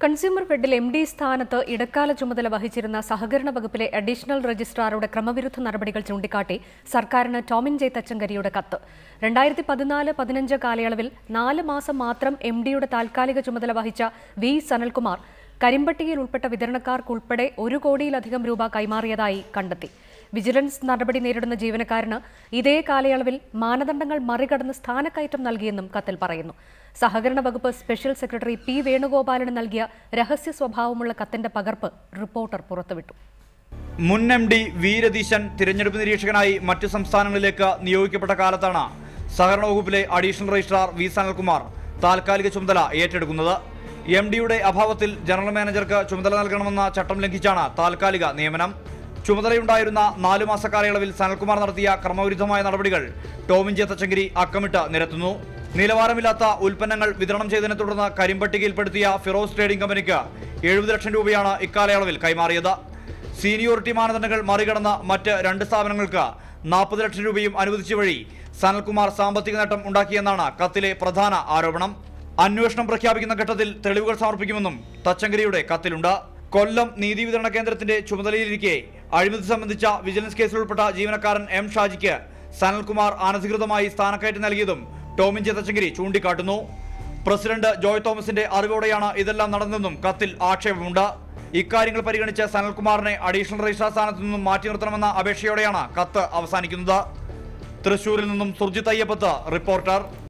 Consumer ഫെഡിൽ MD സ്ഥാനത്ത് ഇടക്കാല ചുമതല വഹിച്ചിരുന്ന സഹകരണ വകുപ്പിലെ അഡീഷണൽ രജിസ്ട്രാറുടെ ക്രമവിരുദ്ധ നടപടികൾ ചൂണ്ടിക്കാട്ടി സർക്കാരിന് ടോമിൻ ജെ തച്ചങ്കരിയുടെ കത്ത്. 2014-15 കാലയളവിൽ 4 മാസം മാത്രം MDയുടെ താൽക്കാലിക ചുമതല വഹിച്ച വി സനൽകുമാർ കരിമ്പട്ടികയിൽ ഉൾപ്പെട്ട വിതരണക്കാർക്കുൾപ്പെടെ 1 കോടിയിലധികം രൂപ കൈമാറിയതായി കണ്ടെത്തി. വിജിലൻസ് നടപടി നേരിടുന്ന ജീവനക്കാരന് ഇതേ കാലയളവിൽ മാനദണ്ഡങ്ങൾ മറികടന്ന് സ്ഥാനക്കയറ്റം നൽകിയെന്നും കത്തിൽ പറയുന്നു. സഹകരണ വകുപ്പ് സ്പെഷ്യൽ സെക്രട്ടറി പി വേണുഗോപാലിന് നൽകിയ രഹസ്യ സ്വഭാവമുള്ള കത്തിന്റെ പകർപ്പ് റിപ്പോർട്ടർ പുറത്തുവിട്ടു. മുൻ MD വി രതീശൻ തിരഞ്ഞെടുപ്പ് നിരീക്ഷകനായി മറ്റു സംസ്ഥാനങ്ങളിലേക്ക് നിയോഗിക്കപ്പെട്ട കാലത്താണ് സഹകരണ വകുപ്പിലെ അഡീഷണൽ രജിസ്ട്രാർ വി സനൽകുമാർ താൽക്കാലിക ചുമതല ഏറ്റെടുക്കുന്നത്. MDയുടെ അഭാവത്തിൽ ജനറൽ മാനേജർക്ക് ചുമതല നൽകണമെന്ന ചട്ടം ലംഘിച്ചാണ് താൽക്കാലിക നിയമനം. ചുമതലയുണ്ടായിരുന്ന 4 മാസ കാലയളവിൽ സനൽകുമാർ നടത്തിയ ക്രമവിരുദ്ധമായ നടപടികൾ ടോമിൻ ജെ തച്ചങ്കരി അക്കമിട്ട് നിരത്തുന്നു. നിലവാരമില്ലാത്ത ഉൽപ്പന്നങ്ങൾ വിതരണം ചെയ്തതിനെ തുടർന്ന് കരിമ്പട്ടികയിൽപ്പെടുത്തിയ ഫിറോസ് ട്രേഡിംഗ് കമ്പനിക്ക് 70 ലക്ഷം രൂപയാണ് ഇക്കാലയളവിൽ കൈമാറിയത്. സീനിയോറിറ്റി മാനദണ്ഡങ്ങൾ മറികടന്ന മറ്റ് 2 സ്ഥാപനങ്ങൾക്ക് 40 ലക്ഷം രൂപയും അനുവദിച്ച വഴി സനൽകുമാർ സാമ്പത്തിക നേട്ടം ഉണ്ടാക്കിയെന്നാണ് കത്തിലെ പ്രധാന ആരോപണം. അന്വേഷണം പ്രഖ്യാപിക്കുന്ന ഘട്ടത്തിൽ തെളിവുകൾ സമർപ്പിക്കുമെന്നും തച്ചങ്കരിയുടെ കത്തിലുണ്ട്. കൊല്ലം നീതി വിതരണ കേന്ദ്രത്തിന്റെ ചുമതലയിലിരിക്കെ അഴിമതി സംബന്ധിച്ച വിജിലൻസ് കേസിൽ ഉൾപ്പെട്ട ജീവനക്കാരൻ M ഷാജിക്ക് സനൽകുമാർ അനധികൃതമായി സ്ഥാനക്കയറ്റം നൽകിയതും ടോമിൻ ജെ തച്ചങ്കരി ചൂണ്ടിക്കാട്ടുന്നു. പ്രസിഡന്റ് ജോയ് തോമസിന്റെ അറിവോടെയാണ് ഇതെല്ലാം നടന്നതെന്നും കത്തിൽ ആക്ഷേപമുണ്ട്. ഇക്കാര്യങ്ങൾ പരിഗണിച്ച് സനൽകുമാറിനെ അഡീഷണൽ രജിസ്ട്രാർ സ്ഥാനത്തു നിന്നും മാറ്റി നിർത്തണമെന്ന അപേക്ഷയോടെയാണ് കത്ത് അവസാനിക്കുന്നത്. തൃശൂരിൽ നിന്നും സുർജിത് അയ്യപ്പത്ത്, റിപ്പോർട്ടർ.